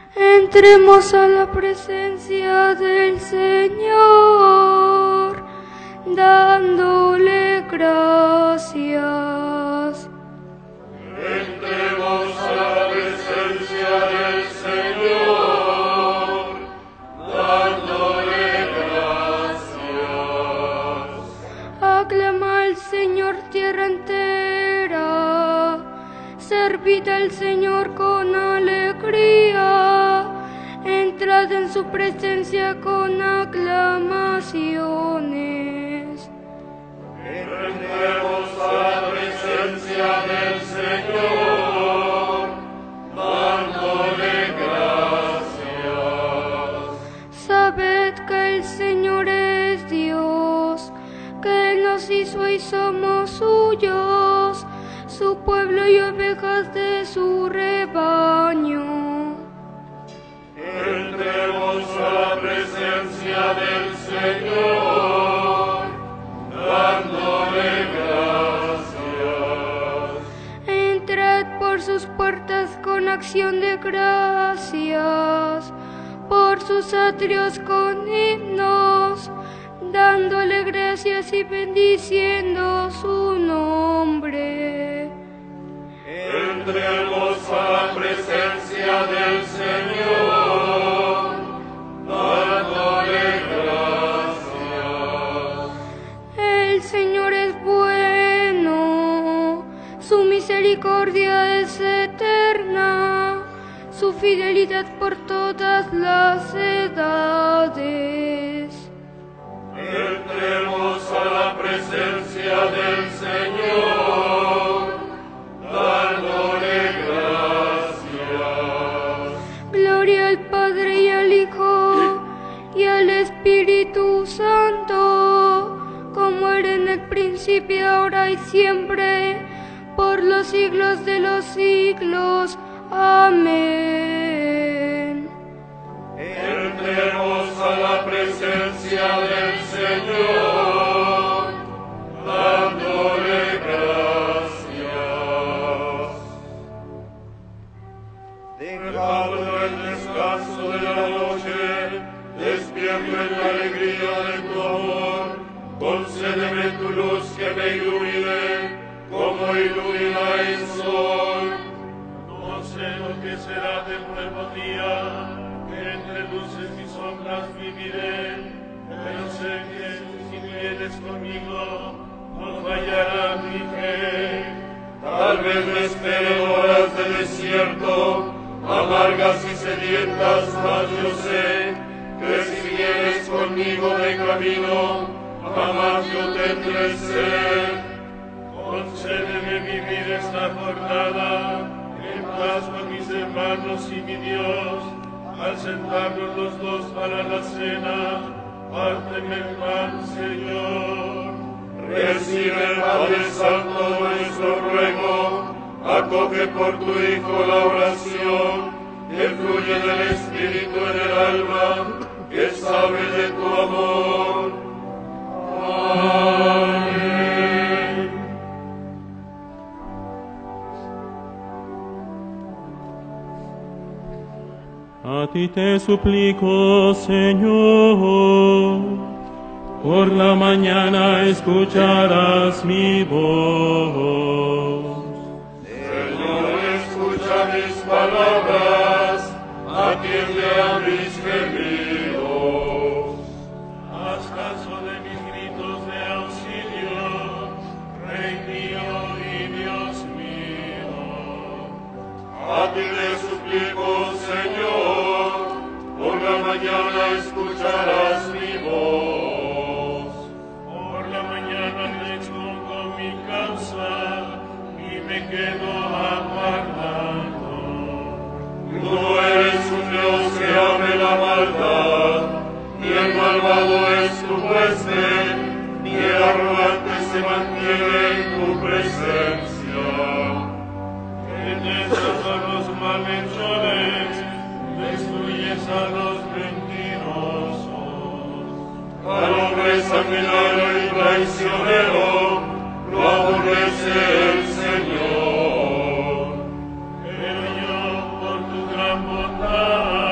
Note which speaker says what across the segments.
Speaker 1: Entremos a la presencia del Señor, dándole gracias.
Speaker 2: Entremos a la presencia del Señor, dándole gracias.
Speaker 1: Aclama al Señor tierra entera, servid al Señor con alegría, entrad en su presencia con aclamaciones.
Speaker 2: Entremos a la presencia del Señor, dándole gracias.
Speaker 1: Sabed que el Señor es Dios, que Él nos hizo y somos suyos, su pueblo y ovejas de su rebaño.
Speaker 2: Entremos a la presencia del Señor, dándole gracias.
Speaker 1: Entrad por sus puertas con acción de gracias, por sus atrios con himnos, dándole gracias y bendiciendo su nombre.
Speaker 2: Entremos a la presencia del Señor, dándole gracias.
Speaker 1: El Señor es bueno, su misericordia es eterna, su fidelidad por todas las edades.
Speaker 2: Entremos a la presencia del Señor, dándole gracias.
Speaker 1: Gloria al Padre y al Hijo y al Espíritu Santo, como era en el principio, ahora y siempre, por los siglos de los siglos. Amén.
Speaker 2: Entremos a la presencia del Señor, dándole gracias. Dejado el descanso de la noche, despierto en la alegría de tu amor, concédeme tu luz que me ilumine, como ilumina el sol. No sé lo que será del nuevo día, entre luces y sombras viviré, pero sé que si vienes conmigo, no fallará mi fe. Tal vez me esperen horas de desierto, amargas y sedientas, mas yo sé que si vienes conmigo de camino, jamás yo tendré sed. Concédeme vivir esta jornada en paz con mis hermanos y mi Dios. Al sentarnos los dos para la cena, párteme el pan, Señor. Recibe, Padre Santo, nuestro ruego, acoge por tu Hijo la oración, que fluye del Espíritu en el alma, que sabe de tu amor. Amén.
Speaker 3: A ti te suplico, Señor, por la mañana escucharás mi voz.
Speaker 2: Señor, escucha mis palabras, atiende a mis gemidos. Haz caso de mis gritos de auxilio, Rey mío y Dios mío. A ti te suplico, Señor, por la mañana escucharás mi voz. Por la mañana te expongo mi causa y me quedo aguardando. Tú eres un Dios que ame la maldad, ni el malvado es tu huésped, ni el arrogante se mantiene en tu presencia. Detestas a los malhechores, destruyes a los mentirosos. Al hombre sanguinario y traicionero, lo aborrece el Señor. Pero yo, por tu gran bondad,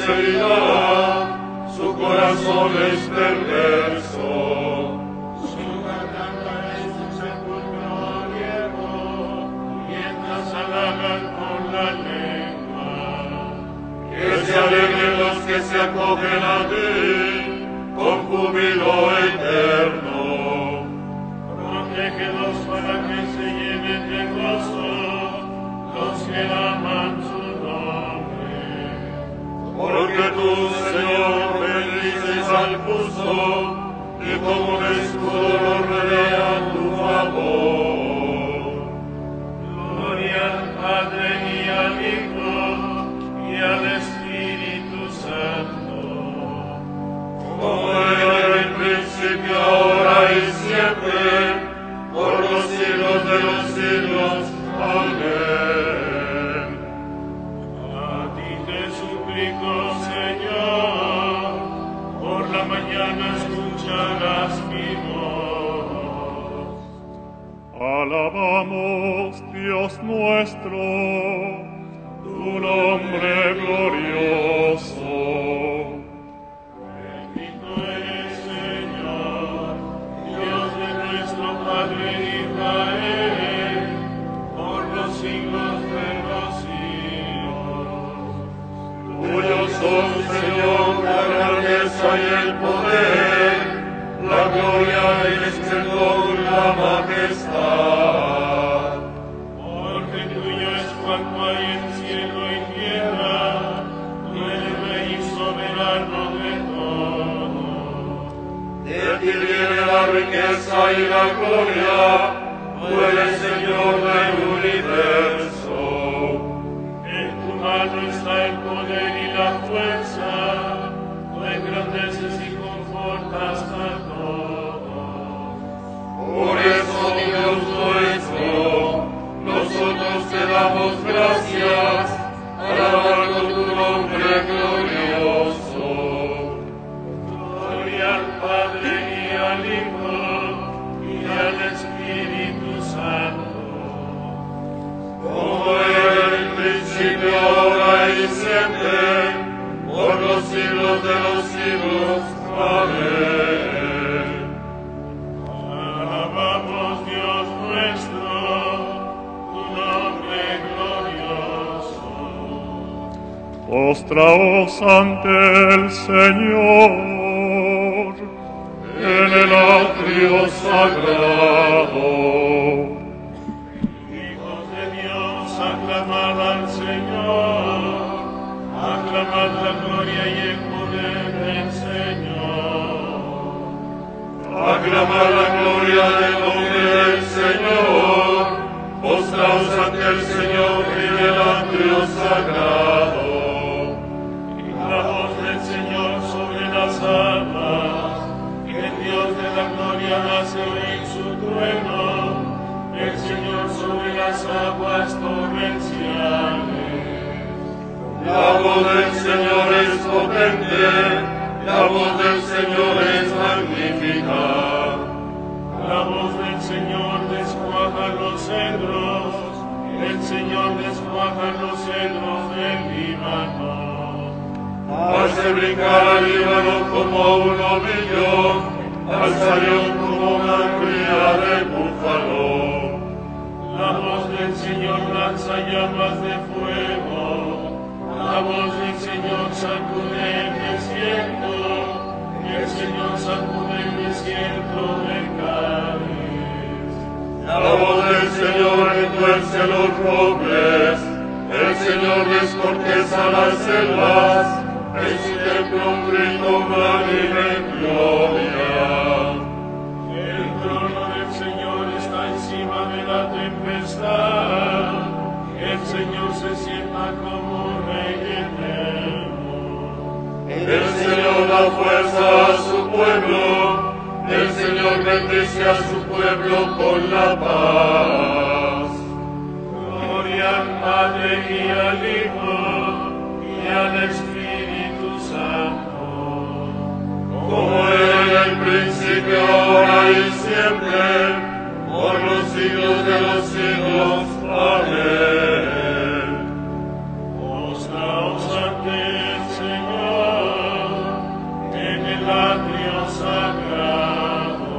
Speaker 2: sinceridad, su corazón es perverso.
Speaker 4: Su garganta es un sepulcro abierto, mientras halagan con la lengua.
Speaker 2: Que se alegren los que se acogen a ti, con júbilo eterno.
Speaker 4: Protégelos para que se llenen de gozo los que aman su nombre.
Speaker 2: Porque tú, Señor, bendices al justo, y como un escudo lo rodea a tu favor.
Speaker 4: Gloria al Padre y al Hijo y al Espíritu Santo.
Speaker 2: Como era en el principio, ahora y siempre, por los siglos de los siglos. Amén.
Speaker 4: A ti te suplico, Señor, por la mañana escucharás mi voz.
Speaker 3: Alabamos, Dios nuestro, tu nombre glorioso.
Speaker 4: Bendito eres, Señor, Dios de nuestro Padre Israel, por los siglos de los siglos.
Speaker 2: Tuyos son, Señor, la grandeza y el poder, la gloria, el esplendor y la majestad.
Speaker 4: Porque tuyo es cuanto hay en cielo y tierra, tú eres Rey y soberano de todo.
Speaker 2: De ti viene la riqueza y la gloria, tú eres Señor del universo.
Speaker 4: En tu mano está el poder y la fuerza, tú engrandeces y confortas a todos.
Speaker 2: Por eso, Dios nuestro, nosotros te damos gracias, alabando tu nombre glorioso.
Speaker 4: Gloria al Padre y al Hijo y al Espíritu Santo.
Speaker 2: Como era en el principio, ahora y siempre, por los siglos de los siglos. Amén.
Speaker 4: Alabamos, Dios nuestro, tu nombre glorioso.
Speaker 3: Postraos ante el Señor en el atrio sagrado.
Speaker 4: Hijos de Dios, aclamad al Señor, aclamad la gloria y el poder del Señor.
Speaker 2: Aclamad la gloria del nombre del Señor, postraos ante el Señor en el atrio sagrado.
Speaker 4: La voz del Señor sobre las aguas, el Dios de la gloria hace oír su trueno, el Señor sobre las aguas torrenciales.
Speaker 2: La voz del Señor es potente, la voz del Señor es magnífica.
Speaker 4: La voz del Señor descuaja los cedros, el Señor descuaja los cedros del Líbano.
Speaker 2: Hace brincar al Líbano como un ovillo, al Sayón como una cría de búfalo.
Speaker 4: La voz del Señor lanza llamas de fuego, la voz del Señor sacude el desierto, el Señor sacude el desierto de Cádiz.
Speaker 2: La voz del Señor entuerce los robles, el Señor descorteza las selvas, en su templo un grito unánime en gloria.
Speaker 4: El trono del Señor está encima de la tempestad, el Señor se sienta como Rey eterno.
Speaker 2: El Señor da fuerza a su pueblo, el Señor bendice a su pueblo con la paz.
Speaker 4: Gloria al Padre y al Hijo y al Espíritu Santo.
Speaker 2: Como era en el principio, ahora y siempre, por los siglos de los siglos. Amén.
Speaker 4: Postraos ante el Señor. sagrado.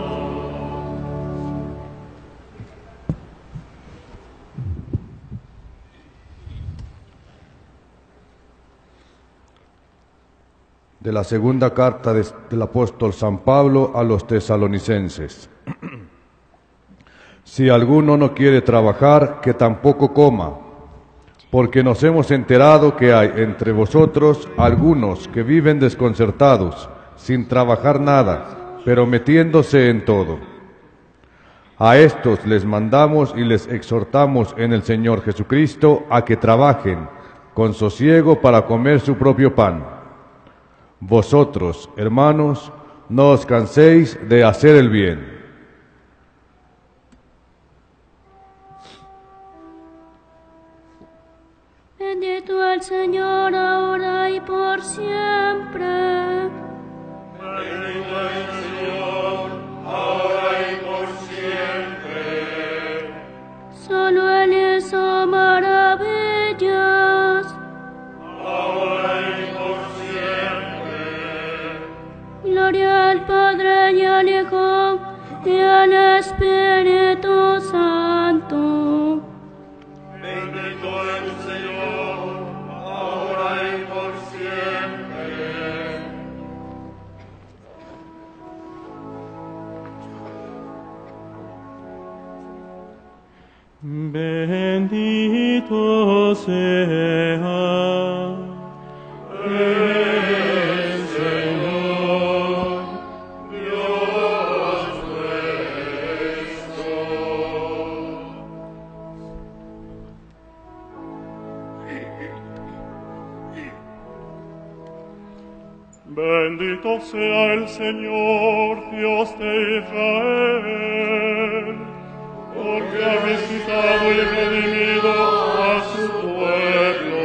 Speaker 5: De la segunda carta del apóstol San Pablo a los tesalonicenses. Si alguno no quiere trabajar, que tampoco coma, porque nos hemos enterado que hay entre vosotros algunos que viven desconcertados, sin trabajar nada, pero metiéndose en todo. A estos les mandamos y les exhortamos en el Señor Jesucristo a que trabajen con sosiego para comer su propio pan. Vosotros, hermanos, no os canséis de hacer el bien.
Speaker 1: Bendito el Señor ahora y por siempre.
Speaker 2: Bendito el Señor, ahora y por siempre.
Speaker 1: Solo Él hizo maravillas.
Speaker 2: Ahora y por siempre.
Speaker 1: Gloria al Padre y al Hijo y al Espíritu Santo.
Speaker 2: Bendito el Señor, ahora y por siempre.
Speaker 3: Bendito sea
Speaker 2: El Señor, Dios nuestro.
Speaker 3: Bendito sea el Señor, Dios de Israel, porque ha visitado y redimido a su pueblo,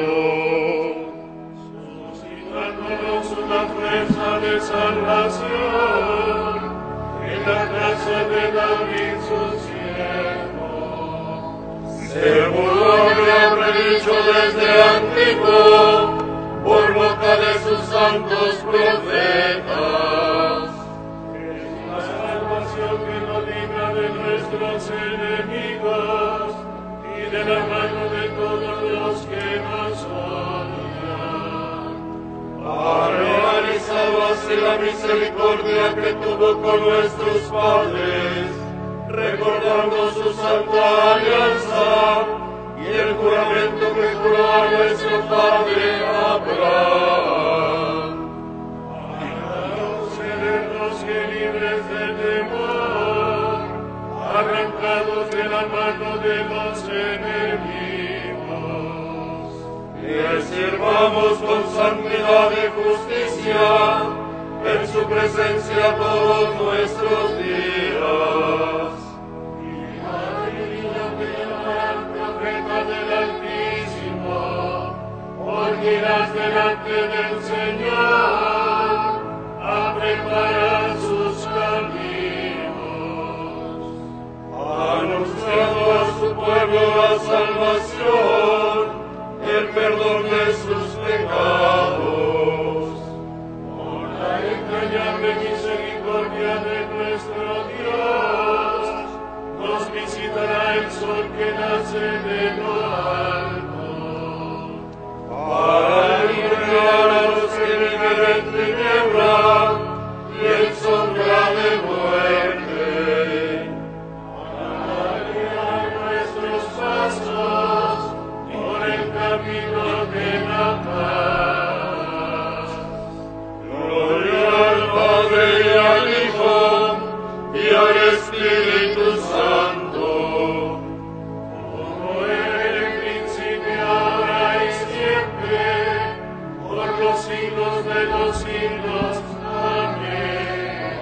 Speaker 4: suscitándonos una fuerza de salvación en la casa de David su siervo.
Speaker 2: Según lo que ha predicho desde antiguo, por boca de sus santos profetas.
Speaker 4: La salvación que nos libra de nuestros enemigos y de la mano de todos los que nos odian.
Speaker 2: Ha realizado así la misericordia que tuvo con nuestros padres, recordando su santa alianza y el juramento que juró a nuestro padre Abraham.
Speaker 4: Seremos que libres de temor, arrancados de la mano de los enemigos.
Speaker 2: Le sirvamos con santidad y justicia en su presencia todos nuestros días.
Speaker 4: Del Altísimo, irás delante del Señor a preparar sus caminos.
Speaker 2: Ha anunciado a su pueblo la salvación, el perdón de sus pecados.
Speaker 4: Por la entrañable misericordia de nuestro Dios, nos visitará el sol que nace de lo alto,
Speaker 2: para iluminar a los que viven en tiniebla y en sombra de muerte,
Speaker 4: para guiar nuestros pasos por el camino de la paz.
Speaker 2: gloria al Padre y al Hijo y al Espíritu Santo,
Speaker 4: Como era en el principio, ahora y siempre, por los siglos de los siglos. Amén.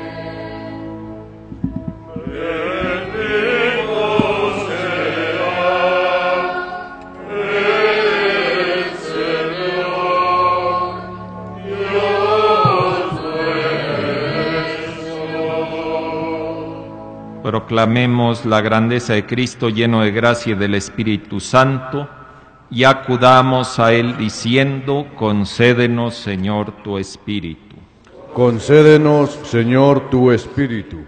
Speaker 2: bendito sea el Señor, Dios nuestro.
Speaker 6: Proclamemos la grandeza de Cristo lleno de gracia y del Espíritu Santo, y acudamos a Él diciendo: concédenos, Señor, tu Espíritu.
Speaker 5: Concédenos, Señor, tu Espíritu.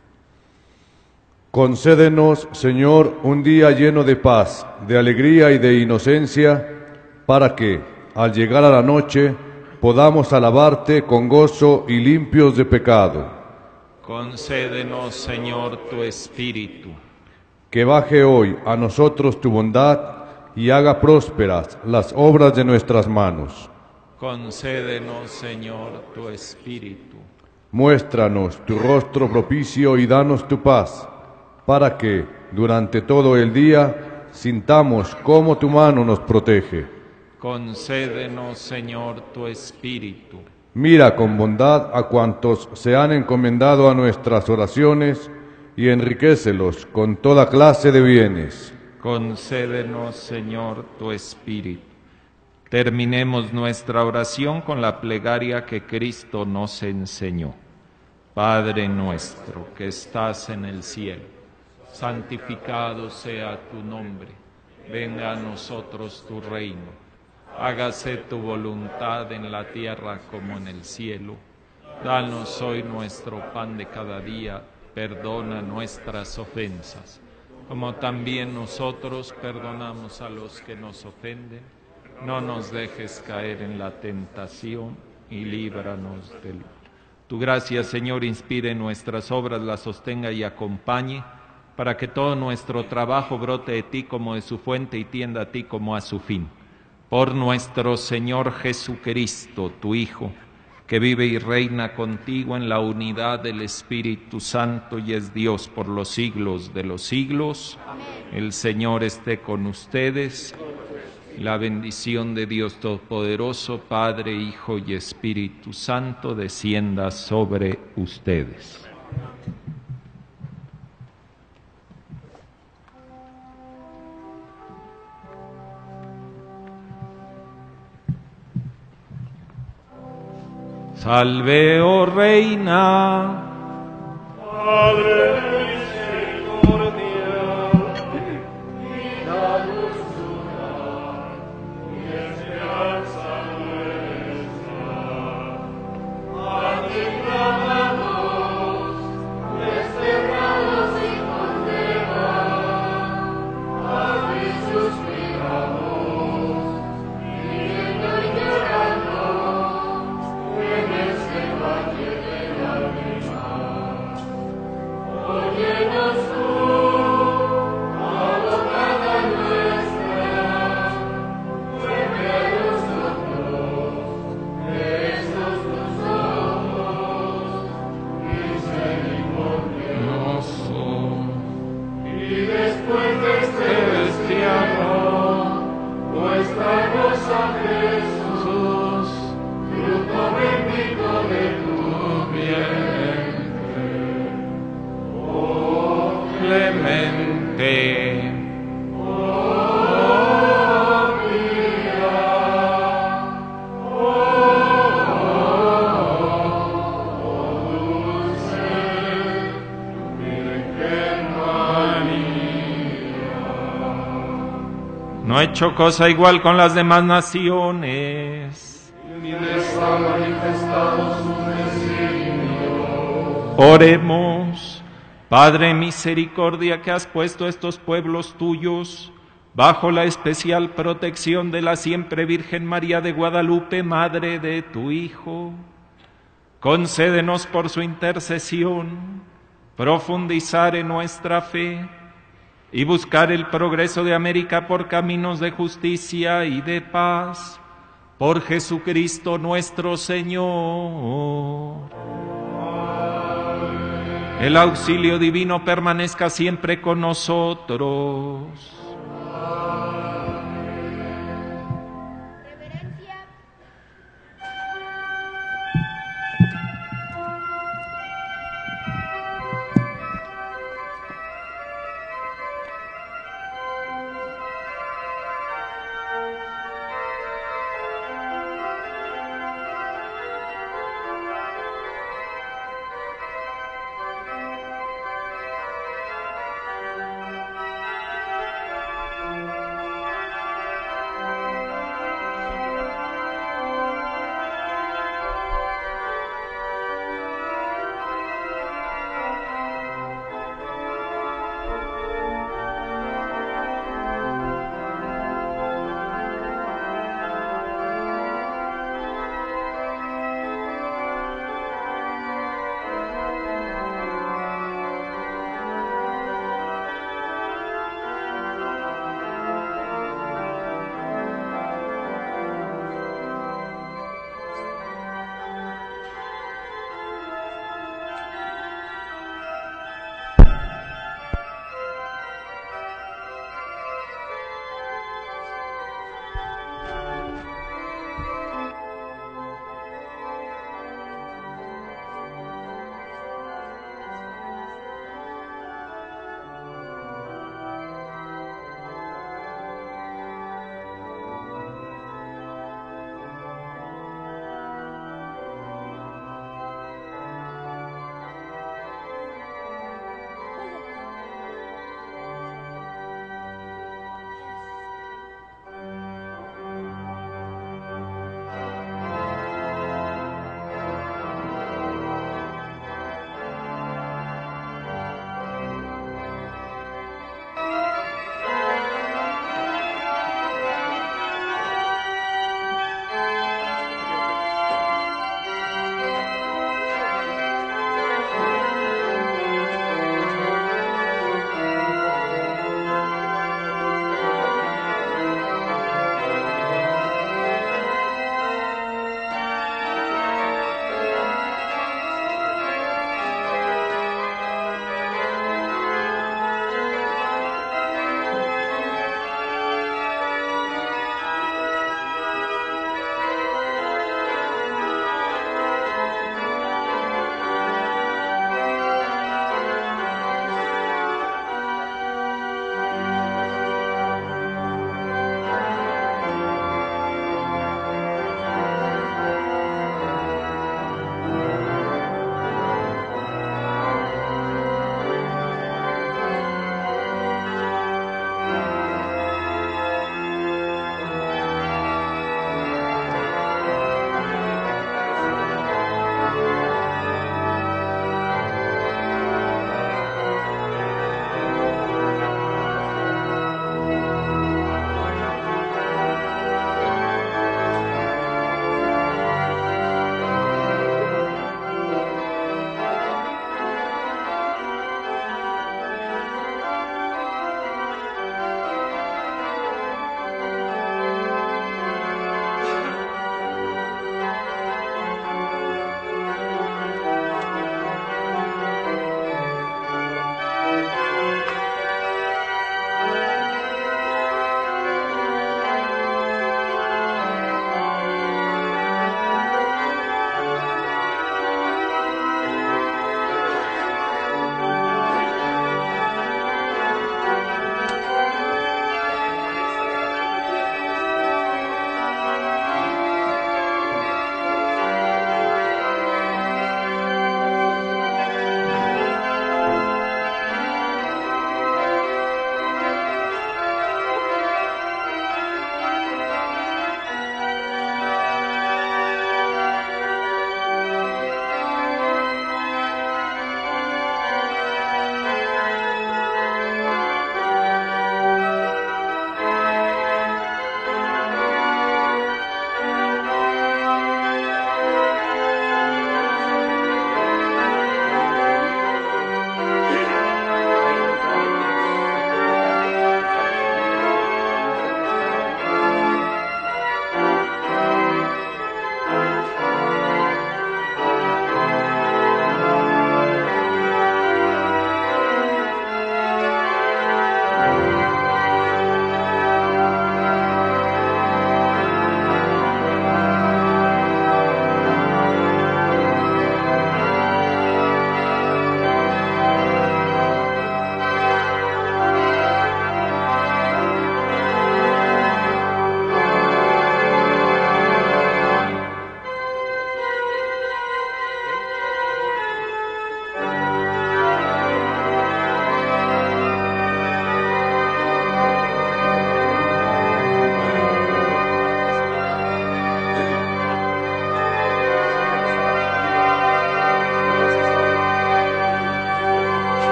Speaker 5: Concédenos, Señor, un día lleno de paz, de alegría y de inocencia, para que, al llegar a la noche, podamos alabarte con gozo y limpios de pecado.
Speaker 6: Concédenos, Señor, tu Espíritu.
Speaker 5: Que baje hoy a nosotros tu bondad y haga prósperas las obras de nuestras manos.
Speaker 6: Concédenos, Señor, tu Espíritu.
Speaker 5: Muéstranos tu rostro propicio y danos tu paz, para que, durante todo el día, sintamos cómo tu mano nos protege.
Speaker 6: Concédenos, Señor, tu Espíritu.
Speaker 5: Mira con bondad a cuantos se han encomendado a nuestras oraciones y enriquécelos con toda clase de bienes.
Speaker 6: Concédenos, Señor, tu Espíritu. Terminemos nuestra oración con la plegaria que Cristo nos enseñó. Padre nuestro que estás en el cielo, santificado sea tu nombre. Venga a nosotros tu reino. Hágase tu voluntad en la tierra como en el cielo. Danos hoy nuestro pan de cada día. Perdona nuestras ofensas, como también nosotros perdonamos a los que nos ofenden. No nos dejes caer en la tentación y líbranos del mal. Tu gracia, Señor, inspire nuestras obras, las sostenga y acompañe, para que todo nuestro trabajo brote de ti como de su fuente y tienda a ti como a su fin. Por nuestro Señor Jesucristo, tu Hijo, que vive y reina contigo en la unidad del Espíritu Santo y es Dios por los siglos de los siglos. Amén. El Señor esté con ustedes. La bendición de Dios Todopoderoso, Padre, Hijo y Espíritu Santo, descienda sobre ustedes. Salve, oh Reina.
Speaker 3: Padre de misericordia, vida dulzura y esperanza nuestra. A ti clamamos, desterrados y condenados, a ti suspiramos, viviendo y llorando en este valle de lágrimas. Óyenos tú, abogada nuestra, vuelve a nosotros estos tus ojos misericordioso. Y después de este destierro, muéstranos a Jesús, fruto bendito de tu vientre. Oh
Speaker 6: Clemente.
Speaker 3: oh mía, oh dulce Virgen María.
Speaker 6: No he hecho cosa igual con las demás naciones.
Speaker 3: Ni les ha manifestado su designio.
Speaker 6: Oremos. Padre misericordia, que has puesto estos pueblos tuyos bajo la especial protección de la siempre Virgen María de Guadalupe, Madre de tu Hijo, concédenos por su intercesión profundizar en nuestra fe y buscar el progreso de América por caminos de justicia y de paz. Por Jesucristo nuestro Señor. El auxilio divino permanezca siempre con nosotros.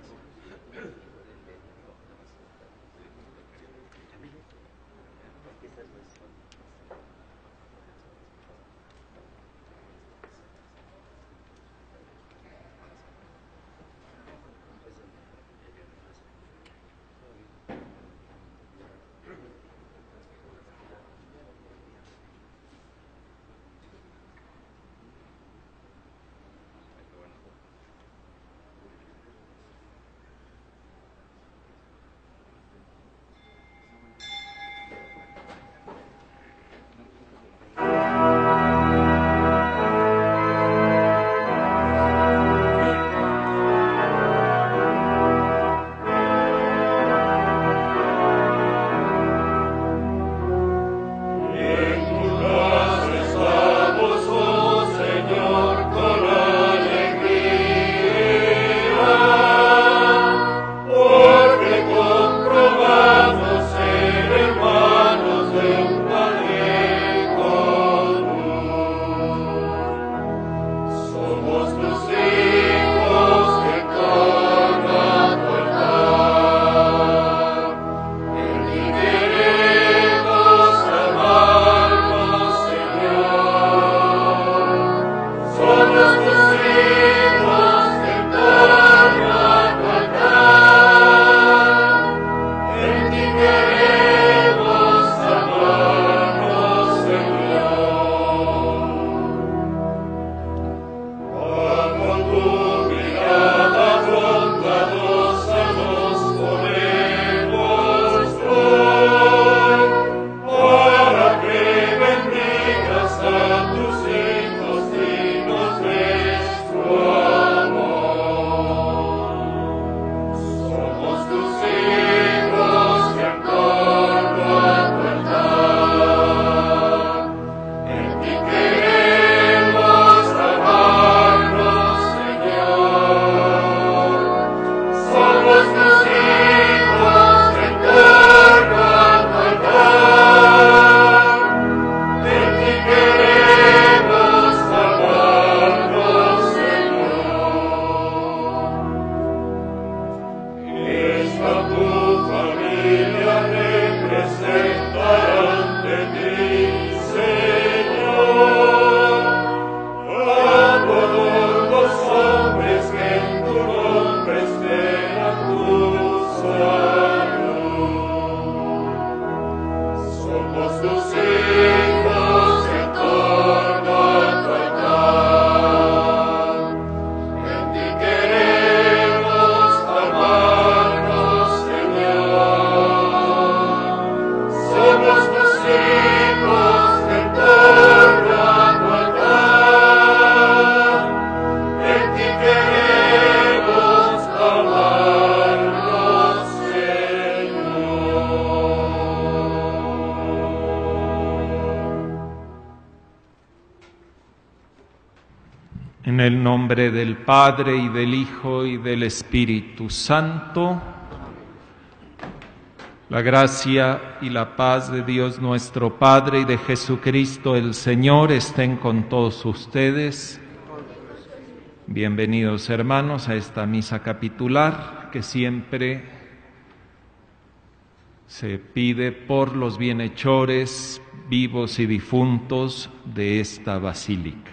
Speaker 6: En el nombre del Padre, y del Hijo, y del Espíritu Santo, la gracia y la paz de Dios nuestro Padre y de Jesucristo el Señor estén con todos ustedes. Bienvenidos, hermanos, a esta misa capitular que siempre se pide por los bienhechores vivos y difuntos de esta basílica.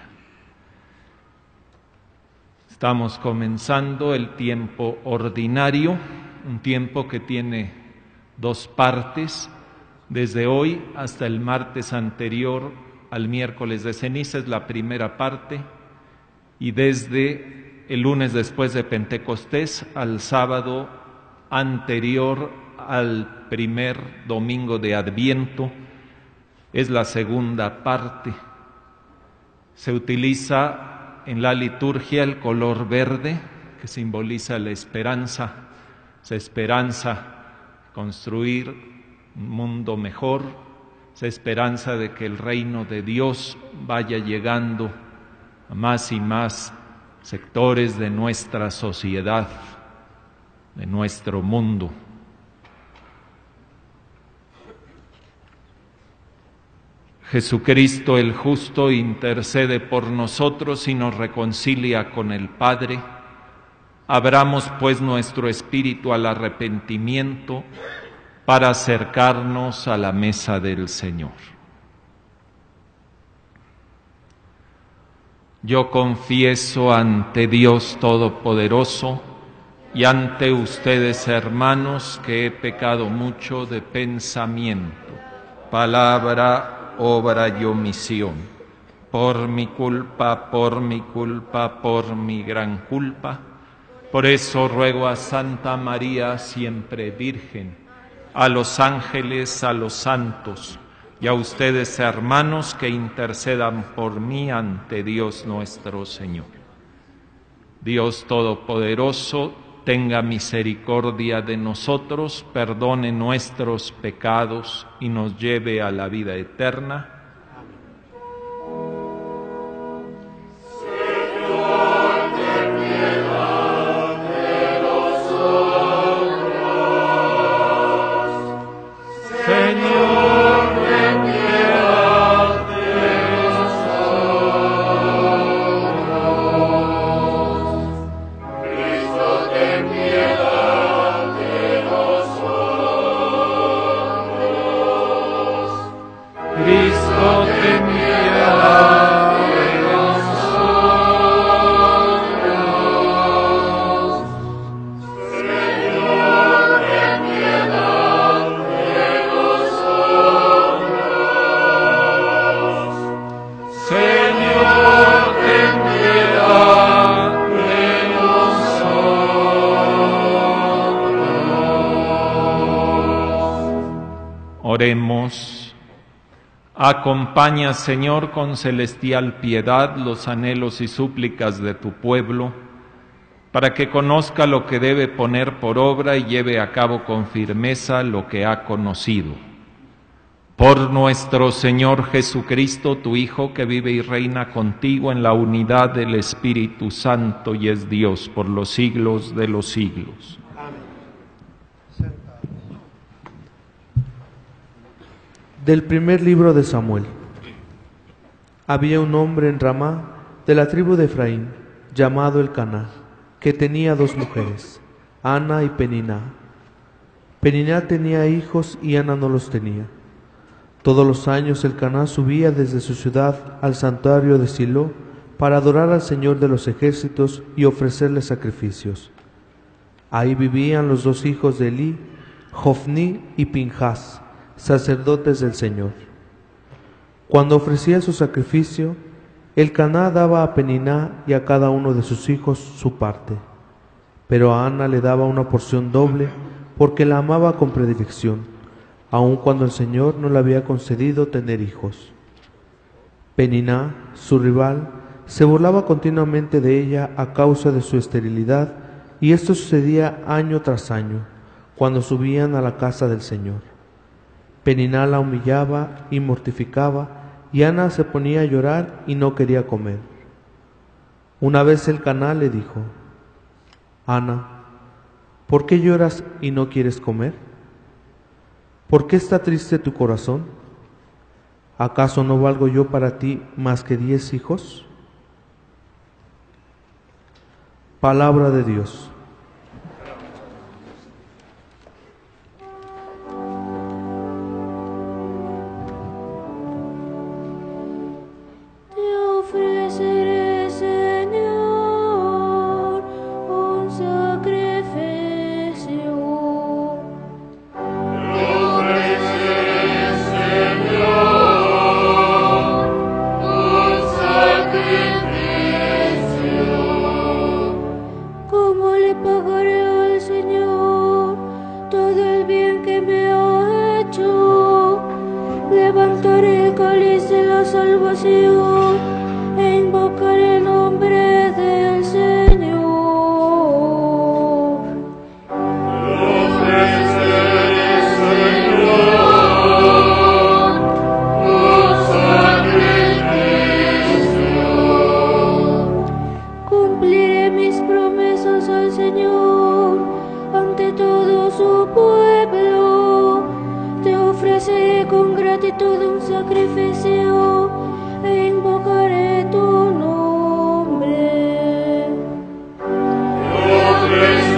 Speaker 6: Estamos comenzando el tiempo ordinario, un tiempo que tiene dos partes. Desde hoy hasta el martes anterior al miércoles de ceniza es la primera parte, y desde el lunes después de Pentecostés al sábado anterior al primer domingo de Adviento es la segunda parte. Se utiliza en la liturgia el color verde, que simboliza la esperanza. Esa esperanza construir un mundo mejor, esa esperanza de que el reino de Dios vaya llegando a más y más sectores de nuestra sociedad, de nuestro mundo. Jesucristo el justo intercede por nosotros y nos reconcilia con el Padre. Abramos pues nuestro espíritu al arrepentimiento para acercarnos a la mesa del Señor. Yo confieso ante Dios Todopoderoso y ante ustedes, hermanos, que he pecado mucho de pensamiento, palabra, obra y omisión, por mi culpa, por mi gran culpa. Por eso ruego a Santa María, siempre Virgen, a los ángeles, a los santos, y a ustedes, hermanos, que intercedan por mí ante Dios nuestro Señor. Dios Todopoderoso, tenga misericordia de nosotros, perdone nuestros pecados y nos lleve a la vida eterna. Oremos. Acompaña, Señor, con celestial piedad los anhelos y súplicas de tu pueblo, para que conozca lo que debe poner por obra y lleve a cabo con firmeza lo que ha conocido. Por nuestro Señor Jesucristo, tu Hijo, que vive y reina contigo en la unidad del Espíritu Santo y es Dios por los siglos de los siglos.
Speaker 7: Del primer libro de Samuel. Había un hombre en Ramá, de la tribu de Efraín, llamado Elcaná, que tenía 2 mujeres, Ana y Peniná. Peniná tenía hijos y Ana no los tenía. Todos los años Elcaná subía desde su ciudad al santuario de Silo para adorar al Señor de los ejércitos y ofrecerle sacrificios. Ahí vivían los 2 hijos de Elí, Jofní y Pinjas, sacerdotes del Señor. Cuando ofrecía su sacrificio, Elcaná daba a Peniná y a cada uno de sus hijos su parte, pero a Ana le daba una porción doble porque la amaba con predilección, aun cuando el Señor no le había concedido tener hijos. Peniná, su rival, se burlaba continuamente de ella a causa de su esterilidad, y esto sucedía año tras año, cuando subían a la casa del Señor. Peniná la humillaba y mortificaba, y Ana se ponía a llorar y no quería comer. Una vez Elcaná le dijo: Ana, ¿por qué lloras y no quieres comer? ¿Por qué está triste tu corazón? ¿Acaso no valgo yo para ti más que 10 hijos? Palabra de Dios.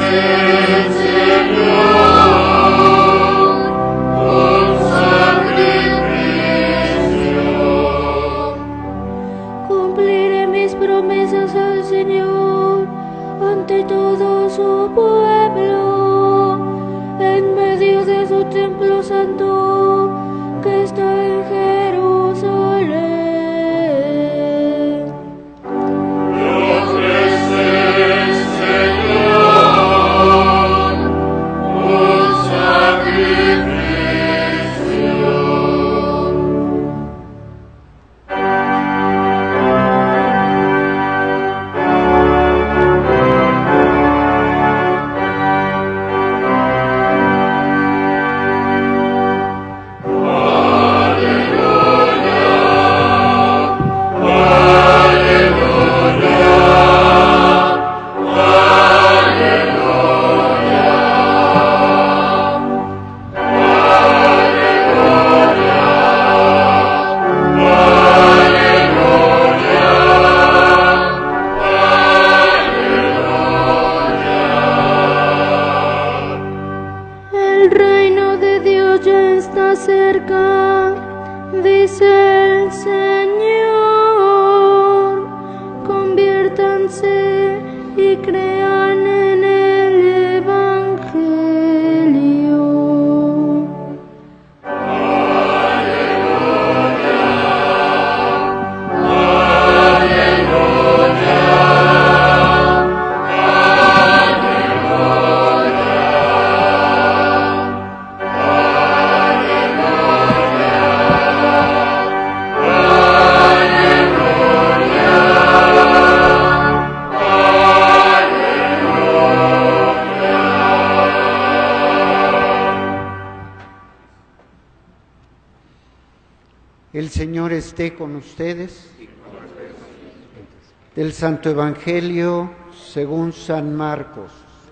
Speaker 1: Cumpliré mis promesas al Señor ante todo su pueblo, en medio de su templo santo que está en Jerusalén. El reino de Dios ya está cerca, dice el Señor. Conviértanse y crean en el Evangelio.
Speaker 8: El Señor esté con ustedes. Del Santo Evangelio según San Marcos.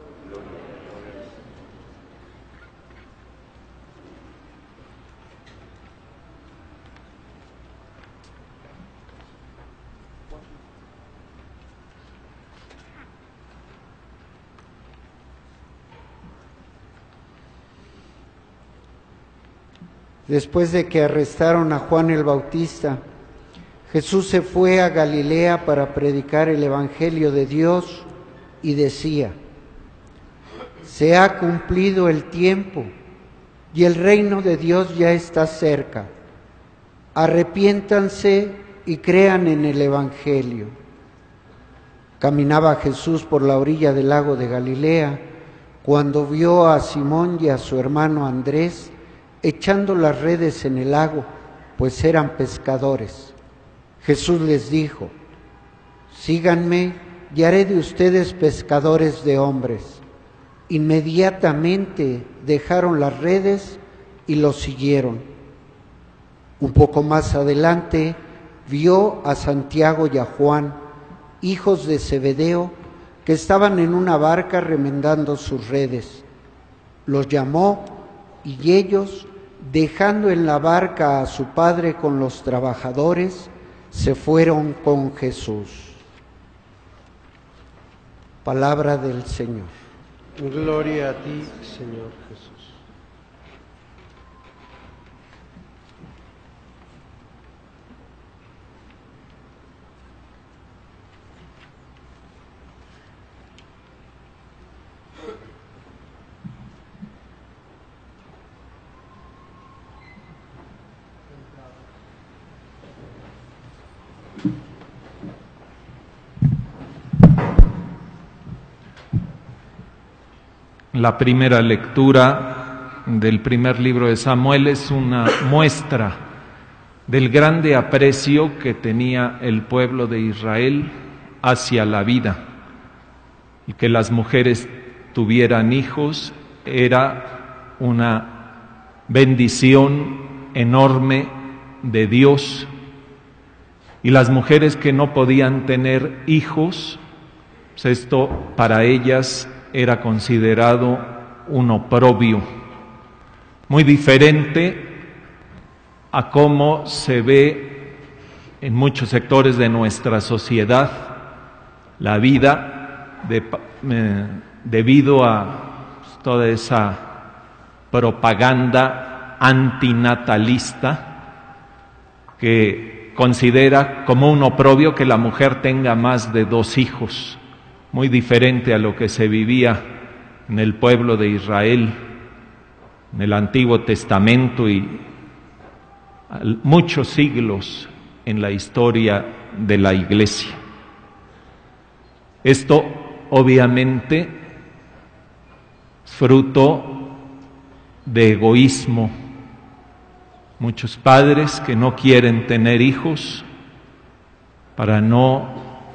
Speaker 8: Después de que arrestaron a Juan el Bautista, Jesús se fue a Galilea para predicar el Evangelio de Dios y decía: se ha cumplido el tiempo y el reino de Dios ya está cerca. Arrepiéntanse y crean en el Evangelio. Caminaba Jesús por la orilla del lago de Galilea cuando vio a Simón y a su hermano Andrés echando las redes en el lago, pues eran pescadores. Jesús les dijo: síganme y haré de ustedes pescadores de hombres. Inmediatamente dejaron las redes y los siguieron. Un poco más adelante vio a Santiago y a Juan, hijos de Zebedeo, que estaban en una barca remendando sus redes. Los llamó y ellos, dejando en la barca a su padre con los trabajadores, se fueron con Jesús. Palabra del Señor.
Speaker 9: Gloria a ti, Señor Jesús.
Speaker 6: La primera lectura del primer libro de Samuel es una muestra del grande aprecio que tenía el pueblo de Israel hacia la vida, y que las mujeres tuvieran hijos era una bendición enorme de Dios, y las mujeres que no podían tener hijos, pues esto para ellas era considerado un oprobio, muy diferente a cómo se ve en muchos sectores de nuestra sociedad la vida debido a toda esa propaganda antinatalista que considera como un oprobio que la mujer tenga más de 2 hijos, muy diferente a lo que se vivía en el pueblo de Israel, en el Antiguo Testamento y muchos siglos en la historia de la Iglesia. Esto obviamente es fruto de egoísmo. Muchos padres que no quieren tener hijos para no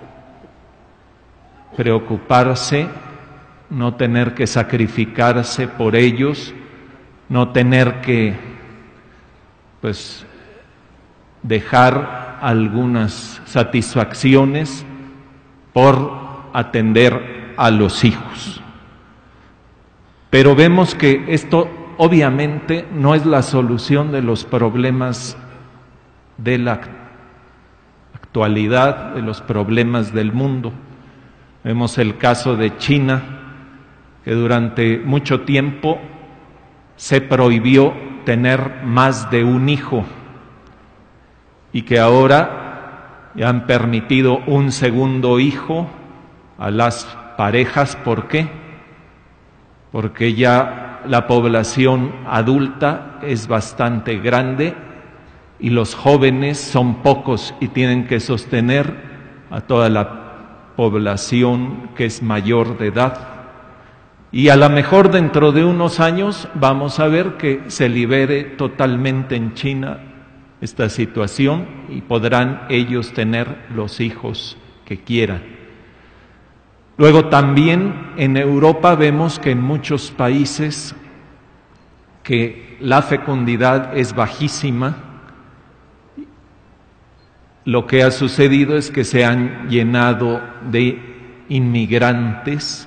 Speaker 6: preocuparse, no tener que sacrificarse por ellos, no tener que dejar algunas satisfacciones por atender a los hijos. Pero vemos que esto obviamente no es la solución de los problemas de la actualidad, de los problemas del mundo. Vemos el caso de China, que durante mucho tiempo se prohibió tener más de un hijo y que ahora ya han permitido un segundo hijo a las parejas. ¿Por qué? Porque ya la población adulta es bastante grande y los jóvenes son pocos y tienen que sostener a toda la población que es mayor de edad. Y a lo mejor dentro de unos años vamos a ver que se libere totalmente en China esta situación y podrán ellos tener los hijos que quieran. Luego también en Europa vemos que en muchos países que la fecundidad es bajísima. Lo que ha sucedido es que se han llenado de inmigrantes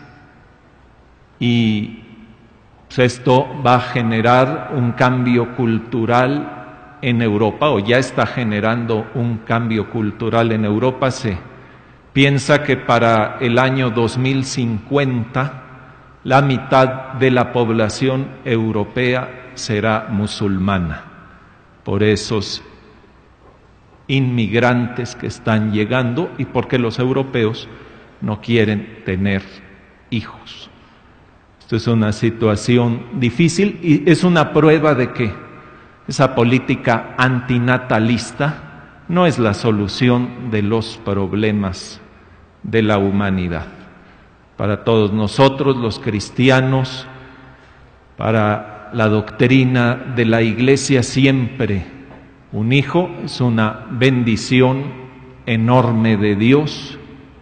Speaker 6: y esto va a generar un cambio cultural en Europa, o ya está generando un cambio cultural en Europa. Se piensa que para el año 2050 la mitad de la población europea será musulmana por esos inmigrantes que están llegando y porque los europeos no quieren tener hijos. Esto es una situación difícil y es una prueba de que esa política antinatalista no es la solución de los problemas de la humanidad. Para todos nosotros, los cristianos, para la doctrina de la Iglesia, siempre un hijo es una bendición enorme de Dios.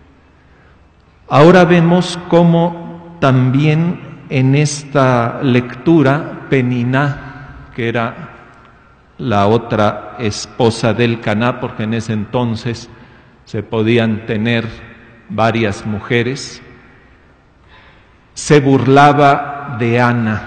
Speaker 6: Ahora vemos cómo también en esta lectura Peniná, que era la otra esposa del Caná, porque en ese entonces se podían tener varias mujeres, se burlaba de Ana,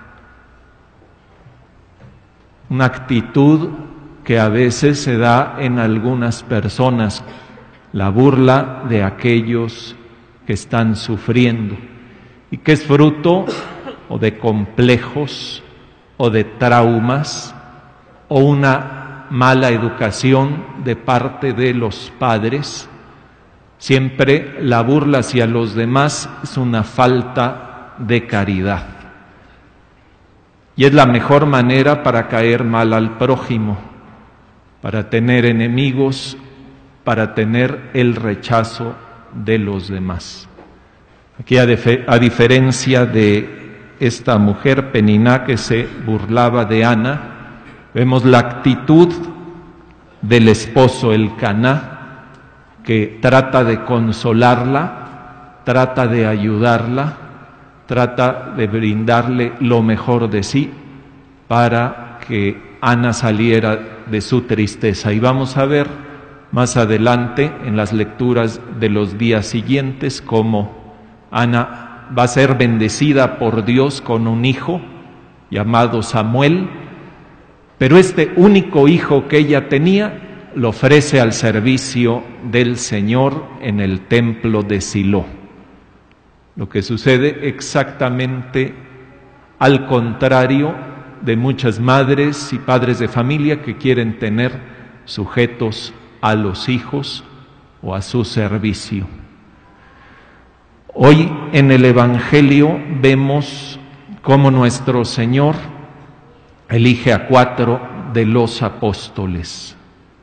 Speaker 6: una actitud que a veces se da en algunas personas, la burla de aquellos que están sufriendo y que es fruto o de complejos o de traumas o una mala educación de parte de los padres. Siempre la burla hacia los demás es una falta de caridad y es la mejor manera para caer mal al prójimo, para tener enemigos, para tener el rechazo de los demás. Aquí, a diferencia de esta mujer Peniná que se burlaba de Ana, vemos la actitud del esposo el Caná, que trata de consolarla, trata de ayudarla, trata de brindarle lo mejor de sí para que Ana saliera de su tristeza. Y vamos a ver más adelante en las lecturas de los días siguientes cómo Ana va a ser bendecida por Dios con un hijo llamado Samuel, pero este único hijo que ella tenía lo ofrece al servicio del Señor en el templo de Silo. Lo que sucede exactamente al contrario de muchas madres y padres de familia que quieren tener sujetos a los hijos o a su servicio. Hoy en el Evangelio vemos cómo nuestro Señor elige a 4 de los apóstoles.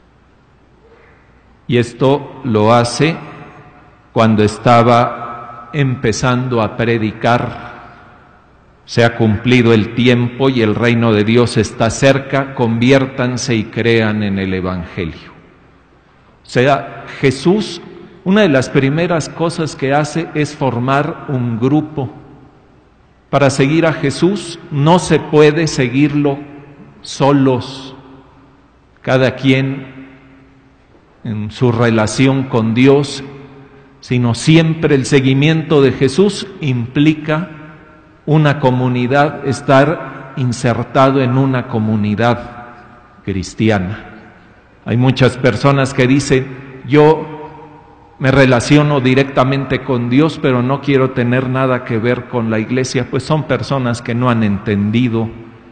Speaker 6: Y esto lo hace cuando estaba empezando a predicar: se ha cumplido el tiempo y el reino de Dios está cerca, conviértanse y crean en el Evangelio. O sea, Jesús, una de las primeras cosas que hace es formar un grupo. Para seguir a Jesús no se puede seguirlo solos, cada quien en su relación con Dios, sino siempre el seguimiento de Jesús implica una comunidad, estar insertado en una comunidad cristiana. Hay muchas personas que dicen: yo me relaciono directamente con Dios, pero no quiero tener nada que ver con la iglesia. Pues son personas que no han entendido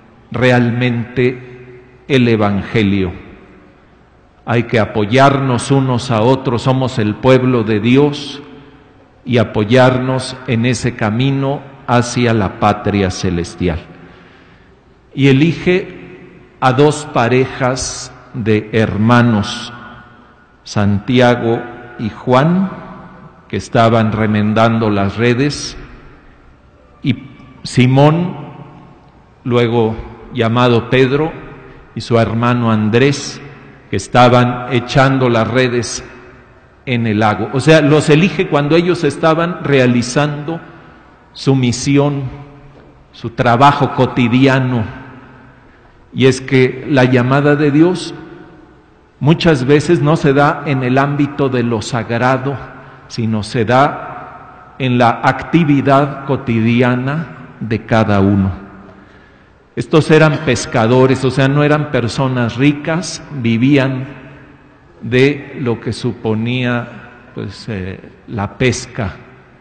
Speaker 6: realmente el Evangelio. Hay que apoyarnos unos a otros, somos el pueblo de Dios, y apoyarnos en ese camino hacia la patria celestial. Y elige a 2 parejas de hermanos, Santiago y Juan, que estaban remendando las redes, y Simón, luego llamado Pedro, y su hermano Andrés, que estaban echando las redes en el lago. O sea, los elige cuando ellos estaban realizando su misión, su trabajo cotidiano. Y es que la llamada de Dios muchas veces no se da en el ámbito de lo sagrado, sino se da en la actividad cotidiana de cada uno. Estos eran pescadores, o sea, no eran personas ricas, vivían de lo que suponía la pesca,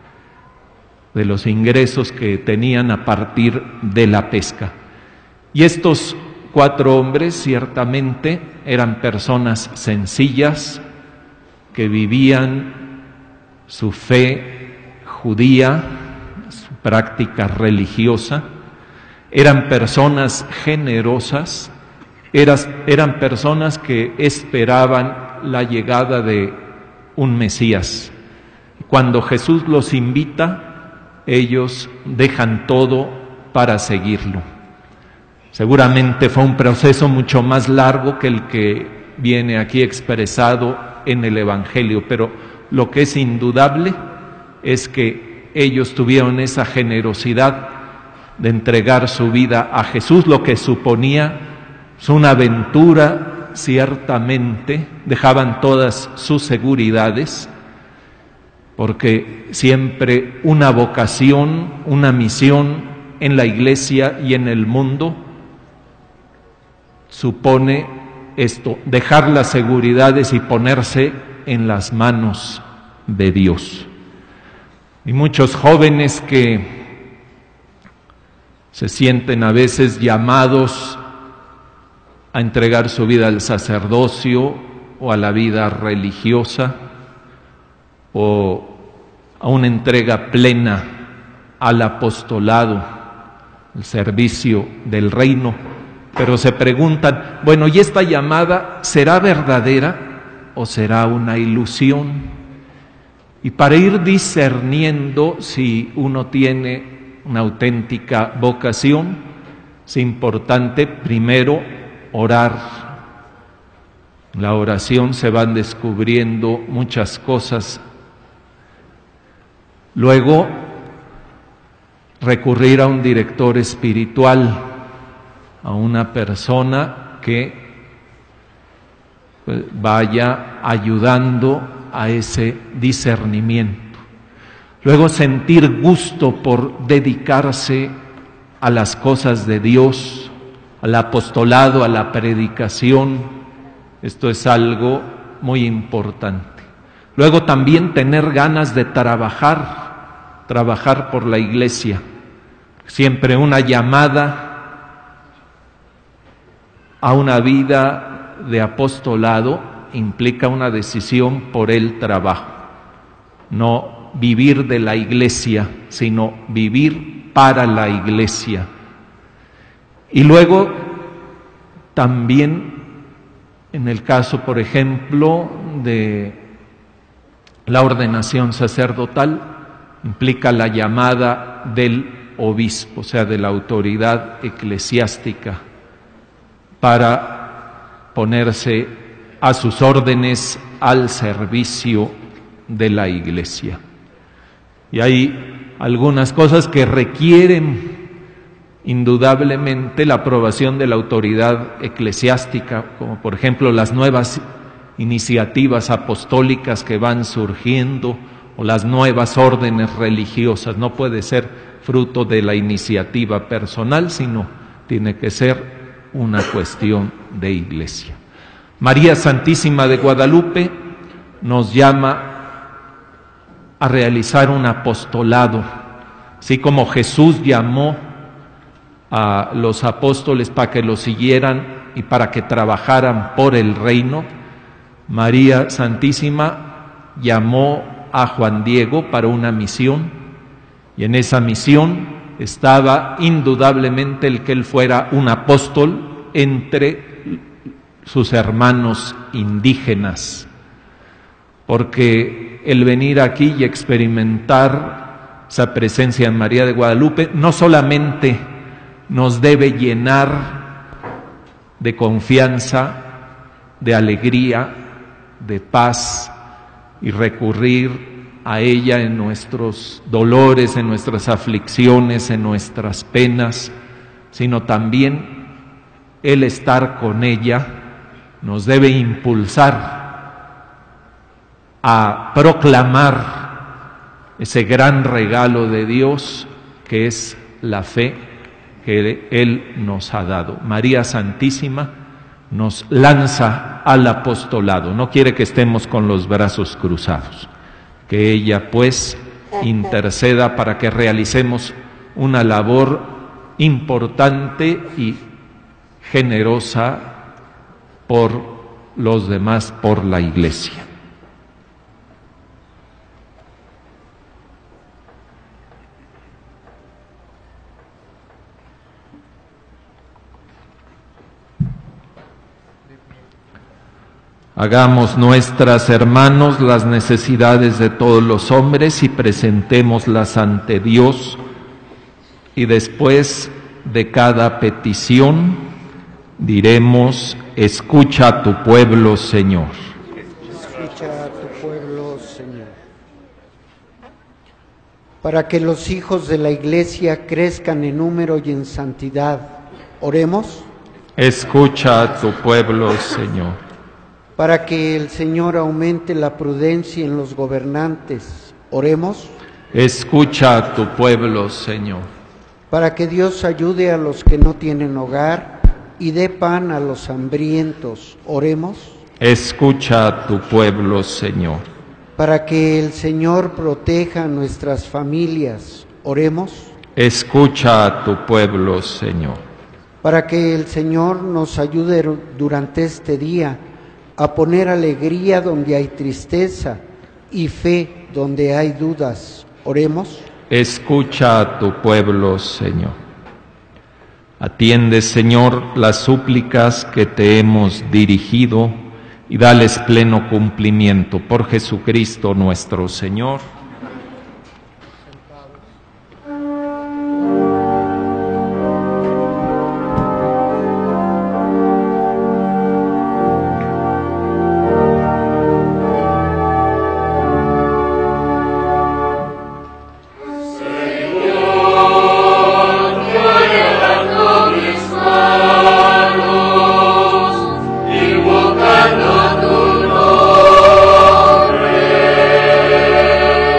Speaker 6: de los ingresos que tenían a partir de la pesca. Y estos 4 hombres ciertamente eran personas sencillas que vivían su fe judía, su práctica religiosa. Eran personas generosas, eran personas que esperaban la llegada de un Mesías. Cuando Jesús los invita, ellos dejan todo para seguirlo. Seguramente fue un proceso mucho más largo que el que viene aquí expresado en el Evangelio, pero lo que es indudable es que ellos tuvieron esa generosidad de entregar su vida a Jesús, lo que suponía una aventura, ciertamente. Dejaban todas sus seguridades, porque siempre una vocación, una misión en la iglesia y en el mundo supone esto: dejar las seguridades y ponerse en las manos de Dios. Y muchos jóvenes que se sienten a veces llamados a entregar su vida al sacerdocio o a la vida religiosa, o a una entrega plena al apostolado, al servicio del reino, pero se preguntan: bueno, ¿y esta llamada será verdadera o será una ilusión? Y para ir discerniendo si uno tiene una auténtica vocación, es importante primero orar. En la oración se van descubriendo muchas cosas. Luego, recurrir a un director espiritual, a una persona que vaya ayudando a ese discernimiento. Luego, sentir gusto por dedicarse a las cosas de Dios, al apostolado, a la predicación. Esto es algo muy importante. Luego también tener ganas de trabajar trabajar por la Iglesia. Siempre una llamada a una vida de apostolado implica una decisión por el trabajo. No vivir de la Iglesia, sino vivir para la Iglesia. Y luego también en el caso, por ejemplo, de la ordenación sacerdotal, implica la llamada del obispo, o sea, de la autoridad eclesiástica, para ponerse a sus órdenes al servicio de la Iglesia. Y hay algunas cosas que requieren indudablemente la aprobación de la autoridad eclesiástica, como por ejemplo las nuevas iniciativas apostólicas que van surgiendo o las nuevas órdenes religiosas. No puede ser fruto de la iniciativa personal, sino tiene que ser una cuestión de Iglesia. María Santísima de Guadalupe nos llama a realizar un apostolado, así como Jesús llamó a los apóstoles para que lo siguieran y para que trabajaran por el reino. María Santísima llamó a Juan Diego para una misión, y en esa misión estaba indudablemente el que él fuera un apóstol entre sus hermanos indígenas, porque el venir aquí y experimentar esa presencia en María de Guadalupe no solamente nos debe llenar de confianza, de alegría, de paz, y recurrir a ella en nuestros dolores, en nuestras aflicciones, en nuestras penas, sino también el estar con ella nos debe impulsar a proclamar ese gran regalo de Dios que es la fe que Él nos ha dado. María Santísima nos lanza al apostolado, no quiere que estemos con los brazos cruzados, que ella pues interceda para que realicemos una labor importante y generosa por los demás, por la Iglesia. Hagamos nuestras, hermanos, las necesidades de todos los hombres y presentémoslas ante Dios, y después de cada petición diremos: escucha a tu pueblo, Señor.
Speaker 8: Escucha a tu pueblo, Señor. Para que los hijos de la Iglesia crezcan en número y en santidad, oremos.
Speaker 6: Escucha a tu pueblo, Señor.
Speaker 8: Para que el Señor aumente la prudencia en los gobernantes, oremos.
Speaker 6: Escucha a tu pueblo, Señor.
Speaker 8: Para que Dios ayude a los que no tienen hogar y dé pan a los hambrientos, oremos.
Speaker 6: Escucha a tu pueblo, Señor.
Speaker 8: Para que el Señor proteja a nuestras familias, oremos.
Speaker 6: Escucha a tu pueblo, Señor.
Speaker 8: Para que el Señor nos ayude durante este día a poner alegría donde hay tristeza y fe donde hay dudas, oremos.
Speaker 6: Escucha a tu pueblo, Señor. Atiende, Señor, las súplicas que te hemos dirigido y dales pleno cumplimiento por Jesucristo nuestro Señor.
Speaker 2: Invocando tu nombre.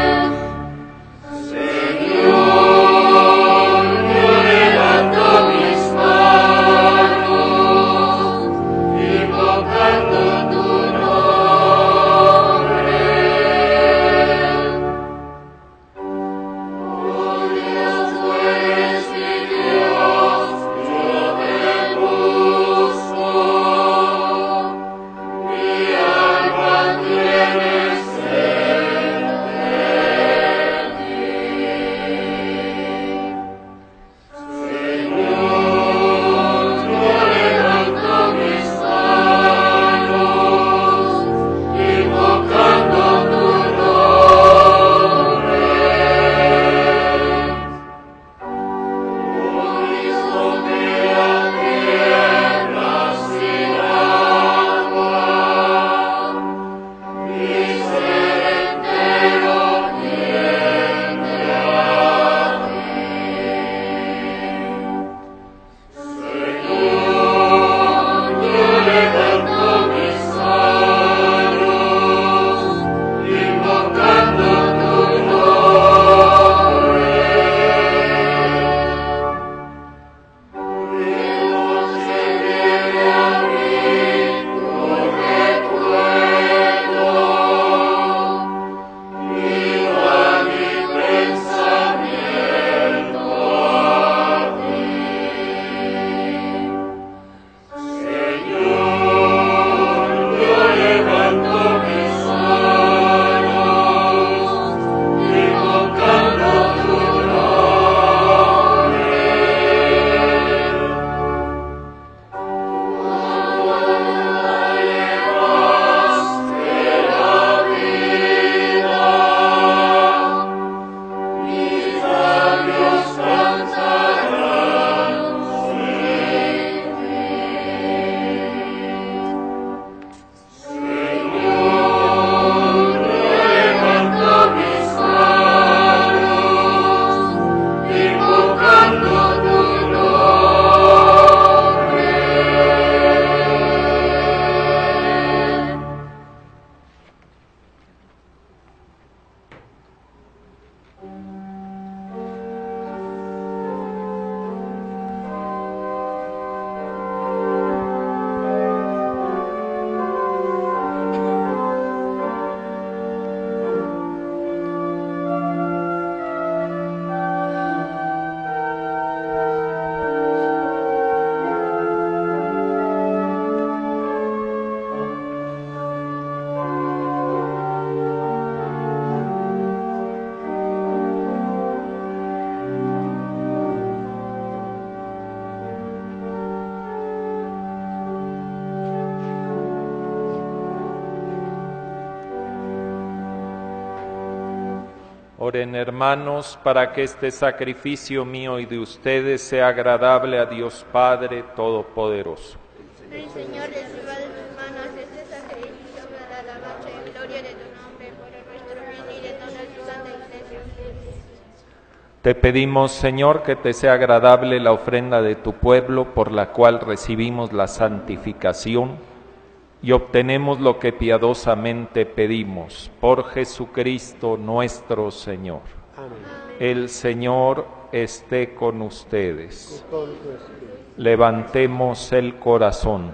Speaker 6: Oren, hermanos, para que este sacrificio mío y de ustedes sea agradable a Dios Padre Todopoderoso.
Speaker 10: El Señor reciba de tus manos este sacrificio para la alabanza y gloria de tu nombre, por nuestro bien y de toda tu santa iglesia.
Speaker 6: Te pedimos, Señor, que te sea agradable la ofrenda de tu pueblo, por la cual recibimos la santificación y obtenemos lo que piadosamente pedimos. Por Jesucristo nuestro Señor.
Speaker 9: Amén.
Speaker 6: El Señor esté con ustedes.
Speaker 9: Con tu espíritu.
Speaker 6: Levantemos el corazón.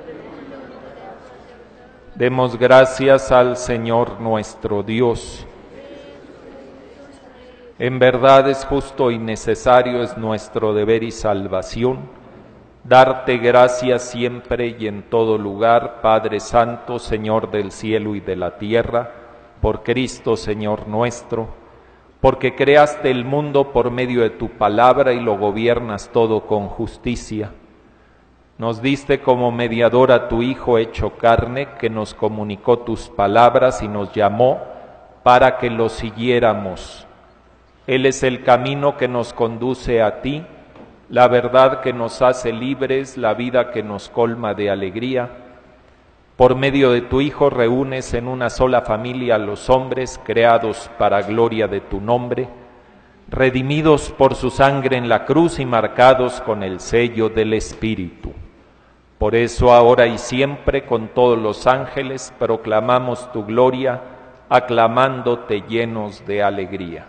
Speaker 6: Demos gracias al Señor nuestro Dios. En verdad es justo y necesario, es nuestro deber y salvación, darte gracias siempre y en todo lugar, Padre Santo, Señor del cielo y de la tierra, por Cristo, Señor nuestro, porque creaste el mundo por medio de tu palabra y lo gobiernas todo con justicia. Nos diste como mediador a tu Hijo hecho carne, que nos comunicó tus palabras y nos llamó para que lo siguiéramos. Él es el camino que nos conduce a ti, la verdad que nos hace libres, la vida que nos colma de alegría. Por medio de tu Hijo reúnes en una sola familia a los hombres creados para gloria de tu nombre, redimidos por su sangre en la cruz y marcados con el sello del Espíritu. Por eso ahora y siempre con todos los ángeles proclamamos tu gloria, aclamándote llenos de alegría.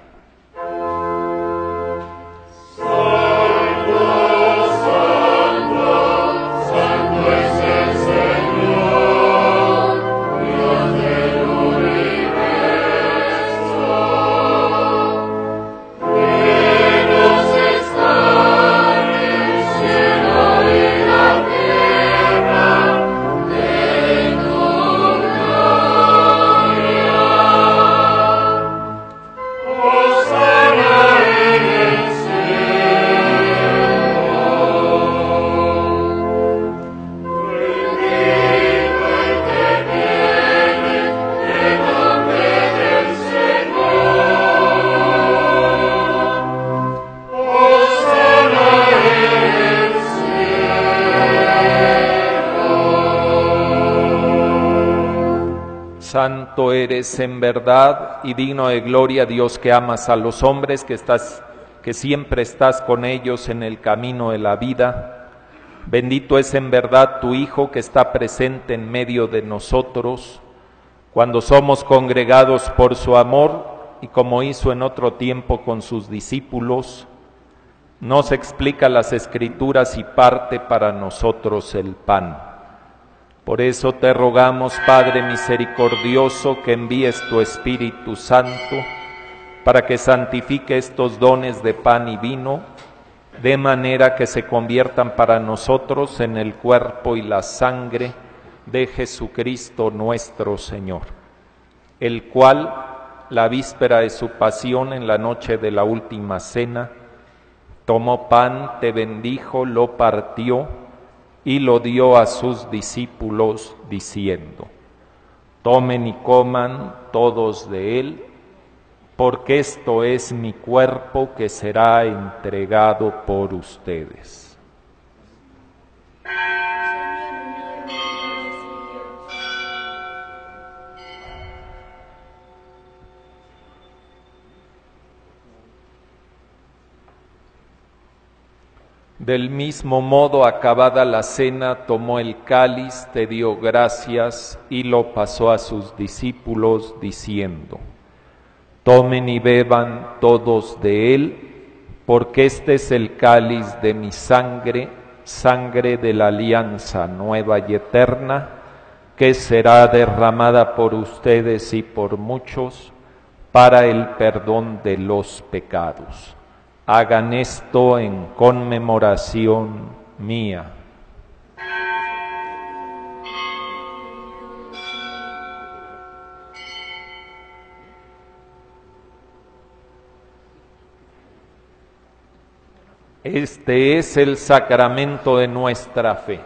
Speaker 6: Santo eres en verdad y digno de gloria, Dios, que amas a los hombres, que siempre estás con ellos en el camino de la vida. Bendito es en verdad tu Hijo, que está presente en medio de nosotros, cuando somos congregados por su amor, y como hizo en otro tiempo con sus discípulos, nos explica las Escrituras y parte para nosotros el pan. Por eso te rogamos, Padre misericordioso, que envíes tu Espíritu Santo para que santifique estos dones de pan y vino, de manera que se conviertan para nosotros en el cuerpo y la sangre de Jesucristo nuestro Señor, el cual, la víspera de su pasión, en la noche de la última cena, tomó pan, te bendijo, lo partió y lo dio a sus discípulos, diciendo: tomen y coman todos de él, porque esto es mi cuerpo que será entregado por ustedes. Del mismo modo, acabada la cena, tomó el cáliz, te dio gracias y lo pasó a sus discípulos, diciendo: tomen y beban todos de él, porque este es el cáliz de mi sangre, sangre de la alianza nueva y eterna, que será derramada por ustedes y por muchos para el perdón de los pecados. Hagan esto en conmemoración mía. Este es el sacramento de nuestra fe.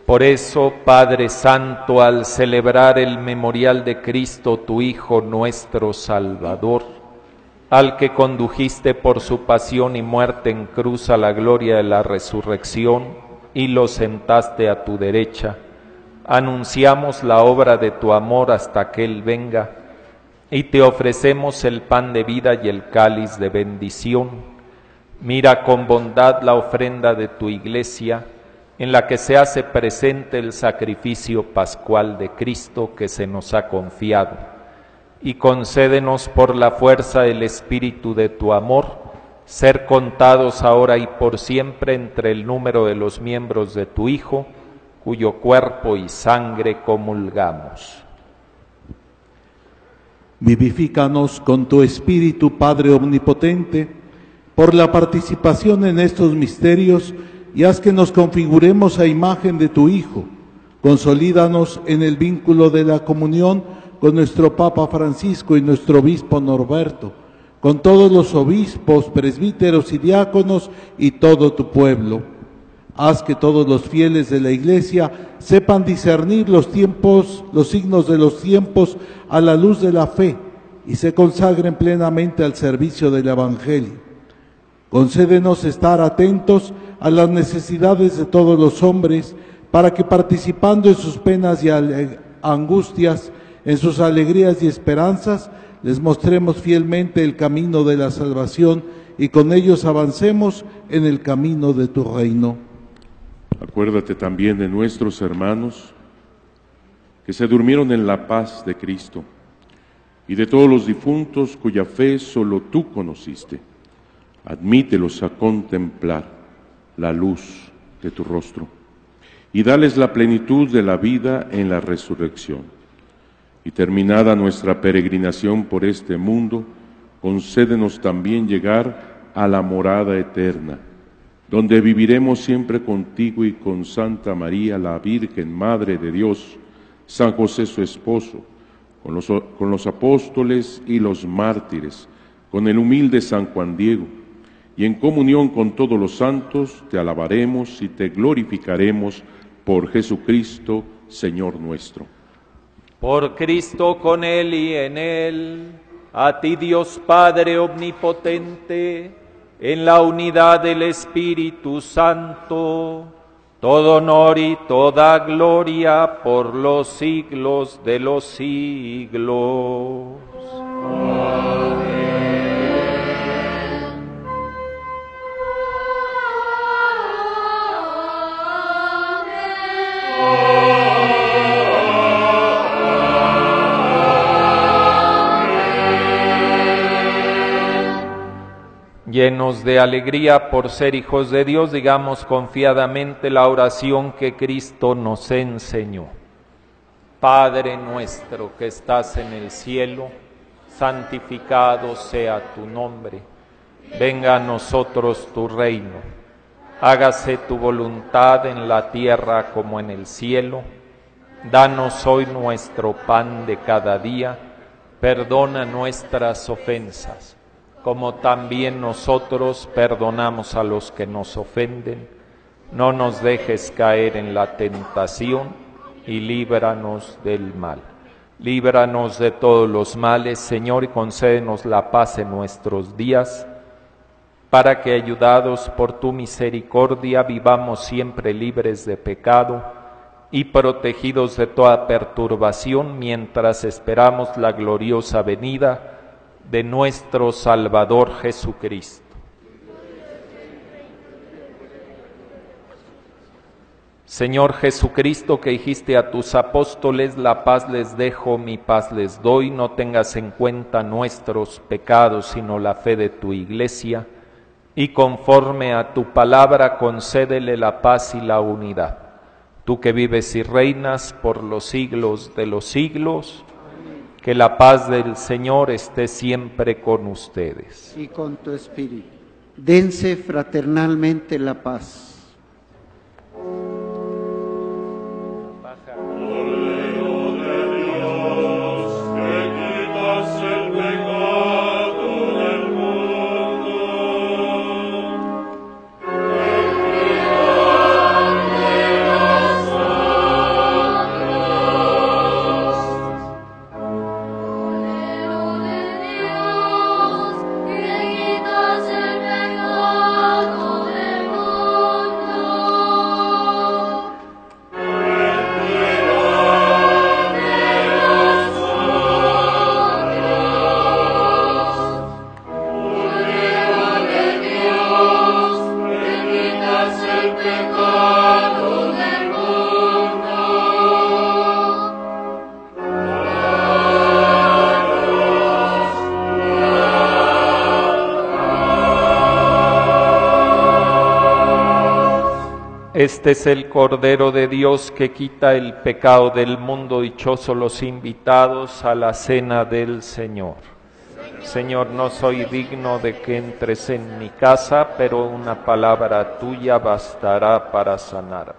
Speaker 6: Por eso, Padre Santo, al celebrar el memorial de Cristo, tu Hijo, nuestro Salvador, al que condujiste por su pasión y muerte en cruz a la gloria de la resurrección y lo sentaste a tu derecha, anunciamos la obra de tu amor hasta que Él venga, y te ofrecemos el pan de vida y el cáliz de bendición. Mira con bondad la ofrenda de tu Iglesia, en la que se hace presente el sacrificio pascual de Cristo que se nos ha confiado, y concédenos por la fuerza del Espíritu de tu amor, ser contados ahora y por siempre entre el número de los miembros de tu Hijo, cuyo cuerpo y sangre comulgamos.
Speaker 11: Vivifícanos con tu Espíritu, Padre Omnipotente, por la participación en estos misterios, y haz que nos configuremos a imagen de tu Hijo. Consolídanos en el vínculo de la comunión con nuestro Papa Francisco y nuestro Obispo Norberto, con todos los obispos, presbíteros y diáconos y todo tu pueblo. Haz que todos los fieles de la Iglesia sepan discernir los tiempos, los signos de los tiempos a la luz de la fe y se consagren plenamente al servicio del Evangelio. Concédenos estar atentos a las necesidades de todos los hombres, para que participando en sus penas y angustias, en sus alegrías y esperanzas, les mostremos fielmente el camino de la salvación y con ellos avancemos en el camino de tu reino.
Speaker 2: Acuérdate también de nuestros hermanos que se durmieron en la paz de Cristo y de todos los difuntos cuya fe solo tú conociste. Admítelos a contemplar la luz de tu rostro y dales la plenitud de la vida en la resurrección. Y terminada nuestra peregrinación por este mundo, concédenos también llegar a la morada eterna, donde viviremos siempre contigo y con Santa María, la Virgen Madre de Dios, San José su esposo, con los apóstoles y los mártires, con el humilde San Juan Diego, y en comunión con todos los santos te alabaremos y te glorificaremos por Jesucristo, Señor nuestro.
Speaker 6: Por Cristo, con Él y en Él, a ti Dios Padre Omnipotente, en la unidad del Espíritu Santo, todo honor y toda gloria por los siglos de los siglos. Amén. Llenos de alegría por ser hijos de Dios, digamos confiadamente la oración que Cristo nos enseñó. Padre nuestro que estás en el cielo, santificado sea tu nombre. Venga a nosotros tu reino. Hágase tu voluntad en la tierra como en el cielo. Danos hoy nuestro pan de cada día. Perdona nuestras ofensas, como también nosotros perdonamos a los que nos ofenden. No nos dejes caer en la tentación y líbranos del mal. Líbranos de todos los males, Señor, y concédenos la paz en nuestros días, para que, ayudados por tu misericordia, vivamos siempre libres de pecado y protegidos de toda perturbación, mientras esperamos la gloriosa venida de nuestro Salvador Jesucristo. Señor Jesucristo, que dijiste a tus apóstoles, la paz les dejo, mi paz les doy, no tengas en cuenta nuestros pecados, sino la fe de tu Iglesia, y conforme a tu palabra concédele la paz y la unidad. Tú que vives y reinas por los siglos de los siglos, que la paz del Señor esté siempre con ustedes.
Speaker 8: Y con tu espíritu. Dense fraternalmente la paz.
Speaker 4: Amén.
Speaker 6: Este es el Cordero de Dios que quita el pecado del mundo. Dichosos los invitados a la cena del Señor. Señor, no soy digno de que entres en mi casa, pero una palabra tuya bastará para sanar.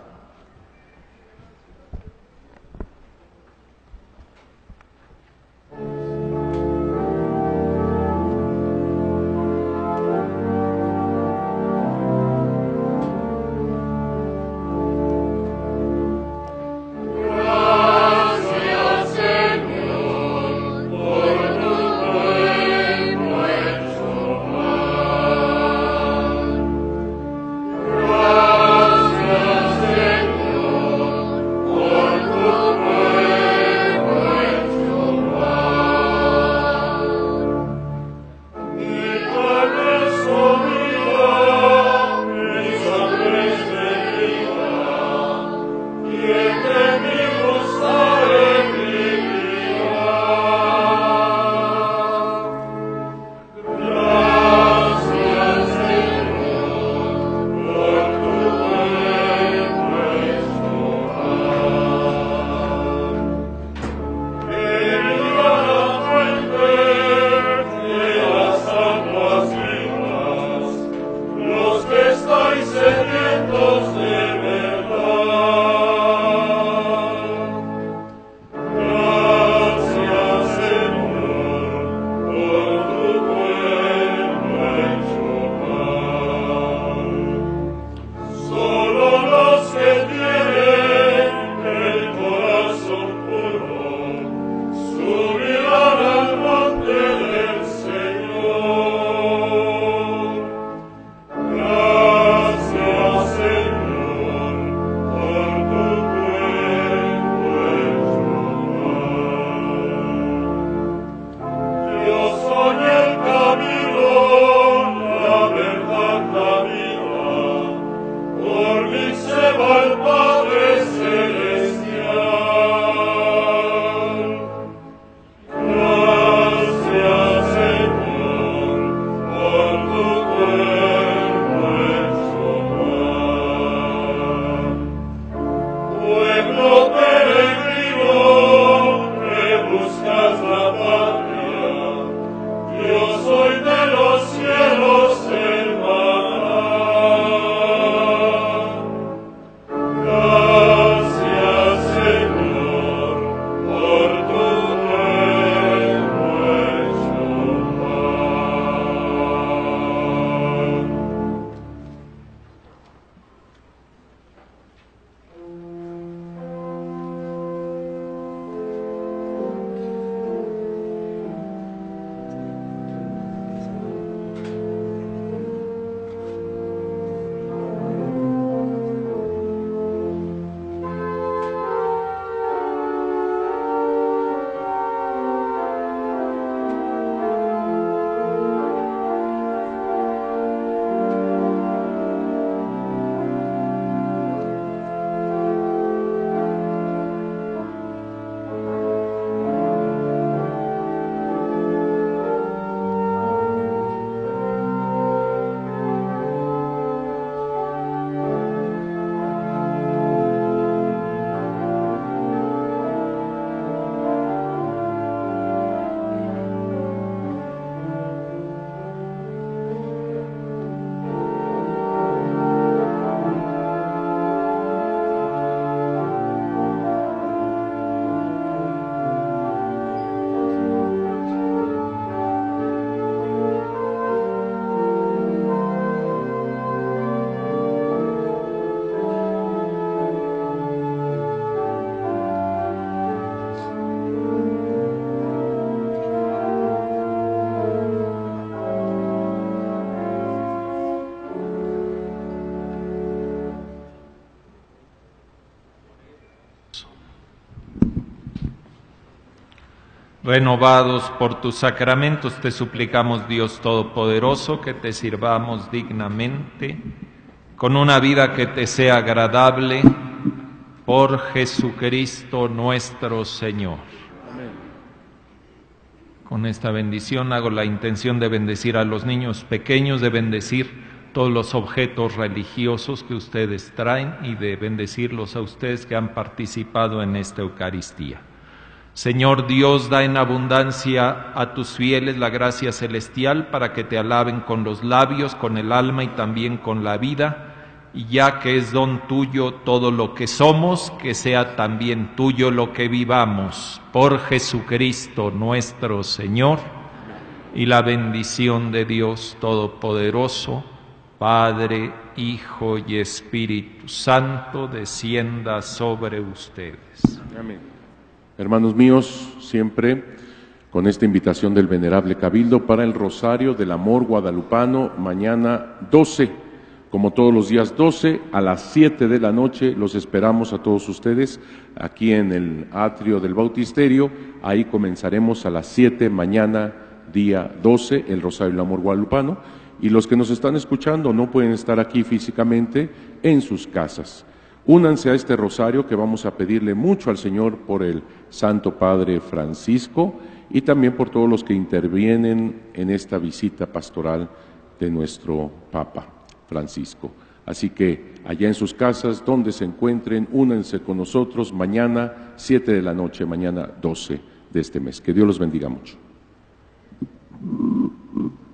Speaker 6: Renovados por tus sacramentos, te suplicamos, Dios Todopoderoso, que te sirvamos dignamente, con una vida que te sea agradable, por Jesucristo nuestro Señor. Amén. Con esta bendición hago la intención de bendecir a los niños pequeños, de bendecir todos los objetos religiosos que ustedes traen y de bendecirlos a ustedes que han participado en esta Eucaristía. Señor Dios, da en abundancia a tus fieles la gracia celestial para que te alaben con los labios, con el alma y también con la vida, y ya que es don tuyo todo lo que somos, que sea también tuyo lo que vivamos. Por Jesucristo nuestro Señor, y la bendición de Dios Todopoderoso, Padre, Hijo y Espíritu Santo, descienda sobre ustedes.
Speaker 12: Amén. Hermanos míos, siempre con esta invitación del Venerable Cabildo para el Rosario del Amor Guadalupano, mañana 12, como todos los días 12, a las 7 de la noche, los esperamos a todos ustedes aquí en el atrio del Bautisterio. Ahí comenzaremos a las 7 mañana, día 12, el Rosario del Amor Guadalupano, y los que nos están escuchando no pueden estar aquí físicamente, en sus casas. Únanse a este rosario que vamos a pedirle mucho al Señor por el Santo Padre Francisco y también por todos los que intervienen en esta visita pastoral de nuestro Papa Francisco. Así que allá en sus casas, donde se encuentren, únanse con nosotros mañana 7 de la noche, mañana 12 de este mes. Que Dios los bendiga mucho.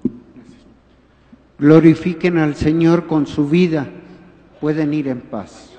Speaker 8: Glorifiquen al Señor con su vida. Pueden ir en paz.